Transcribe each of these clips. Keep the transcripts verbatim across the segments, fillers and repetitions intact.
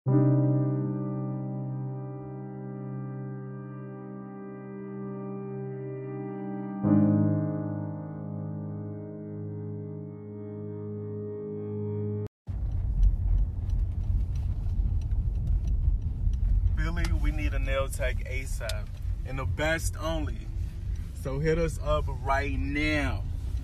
Billy, we need a nail tech ASAP. And the best only. So hit us up right now.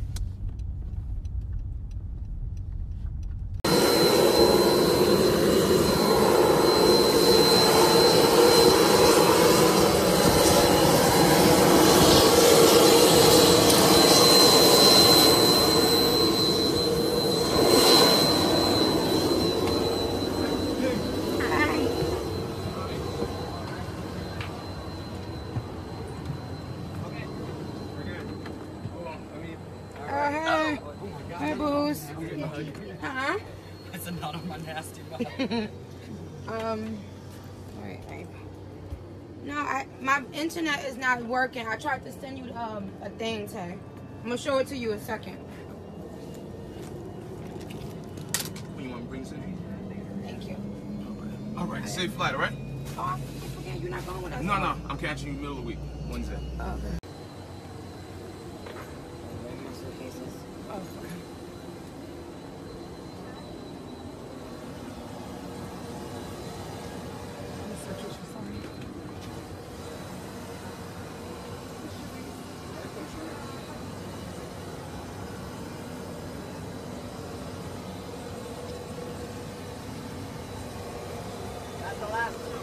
Hey, Booze. Huh? It's a knot on my nasty mouth. um, alright, babe. No, I my internet is not working. I tried to send you um a thing, Tay. I'm gonna show it to you in a second. You want to bring something? Thank you. All right, safe flight, all right? Oh, I forget you're not going with us. No, no, I'm catching you middle of the week, Wednesday. Okay. Oh, okay. That's the last two.